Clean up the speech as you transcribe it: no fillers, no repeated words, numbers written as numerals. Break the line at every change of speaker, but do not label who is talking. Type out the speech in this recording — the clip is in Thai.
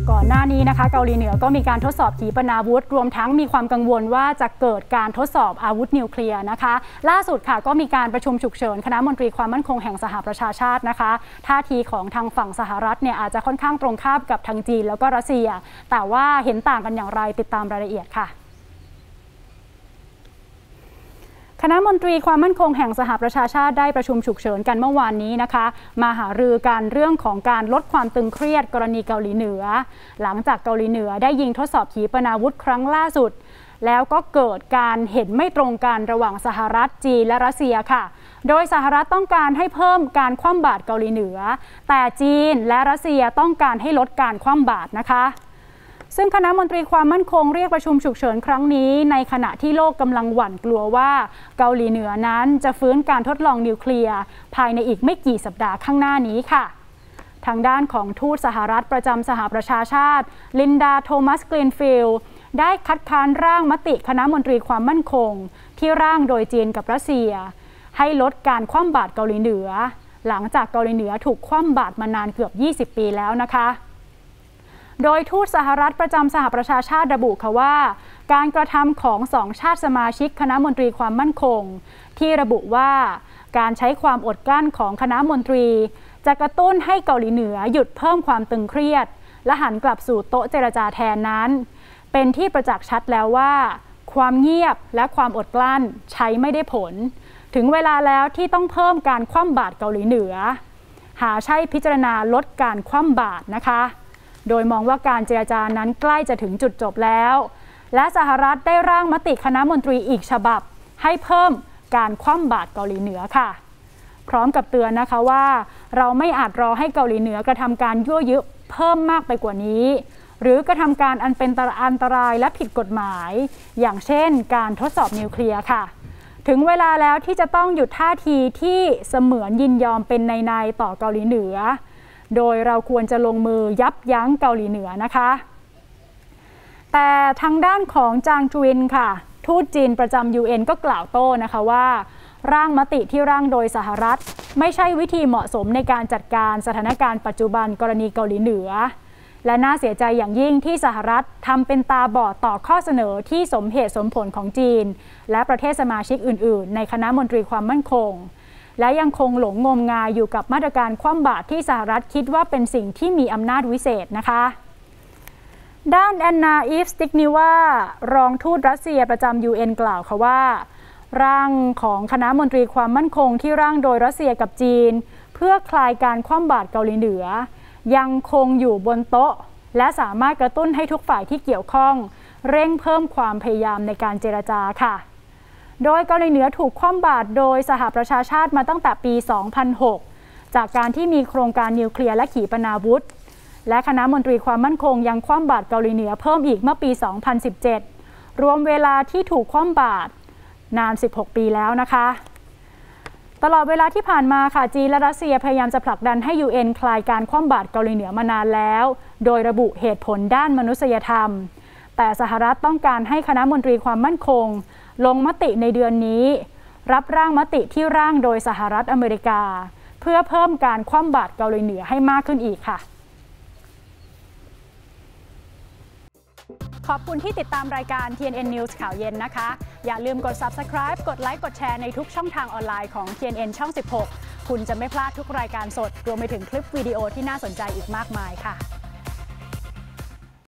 ก่อนหน้านี้นะคะเกาหลีเหนือก็มีการทดสอบขีปนาวุธรวมทั้งมีความกังวลว่าจะเกิดการทดสอบอาวุธนิวเคลียร์นะคะล่าสุดค่ะก็มีการประชุมฉุกเฉินคณะมนตรีความมั่นคงแห่งสหประชาชาตินะคะท่าทีของทางฝั่งสหรัฐเนี่ยอาจจะค่อนข้างตรงข้ามกับทางจีนแล้วก็รัสเซียแต่ว่าเห็นต่างกันอย่างไรติดตามรายละเอียดค่ะคณะมนตรีความมั่นคงแห่งสหประชาชาติได้ประชุมฉุกเฉินกันเมื่อวานนี้นะคะมาหารือกันเรื่องของการลดความตึงเครียดกรณีเกาหลีเหนือหลังจากเกาหลีเหนือได้ยิงทดสอบขีปนาวุธครั้งล่าสุดแล้วก็เกิดการเห็นไม่ตรงกันระหว่างสหรัฐจีนและรัสเซียค่ะโดยสหรัฐต้องการให้เพิ่มการคว่ำบาตรเกาหลีเหนือแต่จีนและรัสเซียต้องการให้ลดการคว่ำบาตรนะคะซึ่งคณะมนตรีความมั่นคงเรียกประชุมฉุกเฉินครั้งนี้ในขณะที่โลกกำลังหวั่นกลัวว่าเกาหลีเหนือนั้นจะฟื้นการทดลองนิวเคลียร์ภายในอีกไม่กี่สัปดาห์ข้างหน้านี้ค่ะทางด้านของทูตสหรัฐประจำสหประชาชาติลินดาโทมัสกรีนฟิลด์ได้คัดค้านร่างมติคณะมนตรีความมั่นคงที่ร่างโดยจีนกับรัสเซียให้ลดการคว่ำบาตรเกาหลีเหนือหลังจากเกาหลีเหนือถูกคว่ำบาตรมานานเกือบ20 ปีแล้วนะคะโดยทูตสหรัฐประจำสหประชาชาติระบุค่ะว่าการกระทำของ2 ชาติสมาชิกคณะมนตรีความมั่นคงที่ระบุว่าการใช้ความอดกลั้นของคณะมนตรีจะกระตุ้นให้เกาหลีเหนือหยุดเพิ่มความตึงเครียดและหันกลับสู่โต๊ะเจรจาแทนนั้นเป็นที่ประจักษ์ชัดแล้วว่าความเงียบและความอดกลั้นใช้ไม่ได้ผลถึงเวลาแล้วที่ต้องเพิ่มการคว่ำบาตรเกาหลีเหนือหาใช่พิจารณาลดการคว่ำบาตรนะคะโดยมองว่าการเจรจานั้นใกล้จะถึงจุดจบแล้วและสหรัฐได้ร่างมติคณะมนตรีอีกฉบับให้เพิ่มการคว่ำบาตรเกาหลีเหนือค่ะพร้อมกับเตือนนะคะว่าเราไม่อาจรอให้เกาหลีเหนือกระทำการยั่วยุเพิ่มมากไปกว่านี้หรือกระทำการอันเป็นอันตรายและผิดกฎหมายอย่างเช่นการทดสอบนิวเคลียร์ค่ะถึงเวลาแล้วที่จะต้องหยุดท่าทีที่เสมือนยินยอมเป็นในต่อเกาหลีเหนือโดยเราควรจะลงมือยับยั้งเกาหลีเหนือนะคะแต่ทางด้านของจางจุวินค่ะทูตจีนประจำ UN ก็กล่าวโต้นะคะว่าร่างมติที่ร่างโดยสหรัฐไม่ใช่วิธีเหมาะสมในการจัดการสถานการณ์ปัจจุบันกรณีเกาหลีเหนือและน่าเสียใจอย่างยิ่งที่สหรัฐทำเป็นตาบอดต่อข้อเสนอที่สมเหตุสมผลของจีนและประเทศสมาชิกอื่นๆในคณะมนตรีความมั่นคงและยังคงหลงงมงายอยู่กับมาตรการคว่ำบาตรที่สหรัฐคิดว่าเป็นสิ่งที่มีอำนาจวิเศษนะคะด้านแอนนาอีฟสติกนิวารองทูตรัสเซียประจำ UN กล่าวค่ะว่าร่างของคณะมนตรีความมั่นคงที่ร่างโดยรัสเซียกับจีนเพื่อคลายการคว่ำบาตรเกาหลีเหนือยังคงอยู่บนโต๊ะและสามารถกระตุ้นให้ทุกฝ่ายที่เกี่ยวข้องเร่งเพิ่มความพยายามในการเจรจาค่ะโดยเกาหลีเหนือถูกคว่ำบาตรโดยสหประชาชาติมาตั้งแต่ปี 2006 จากการที่มีโครงการนิวเคลียร์และขีปนาวุธและคณะมนตรีความมั่นคงยังคว่ำบาตรเกาหลีเหนือเพิ่มอีกเมื่อปี 2017 รวมเวลาที่ถูกคว่ำบาตรนาน 16 ปีแล้วนะคะตลอดเวลาที่ผ่านมาค่ะจีนและรัสเซียพยายามจะผลักดันให้ UN คลายการคว่ำบาตรเกาหลีเหนือมานานแล้วโดยระบุเหตุผลด้านมนุษยธรรมแต่สหรัฐต้องการให้คณะมนตรีความมั่นคงลงมติในเดือนนี้รับร่างมติที่ร่างโดยสหรัฐอเมริกาเพื่อเพิ่มการคว่ำบาตรเกาหลีเหนือให้มากขึ้นอีกค่ะขอบคุณที่ติดตามรายการ TNN News ข่าวเย็นนะคะอย่าลืมกด Subscribe กดไลค์กดแชร์ในทุกช่องทางออนไลน์ของ TNN ช่อง 16 คุณจะไม่พลาดทุกรายการสดรวมไปถึงคลิปวิดีโอที่น่าสนใจอีกมากมายค่ะ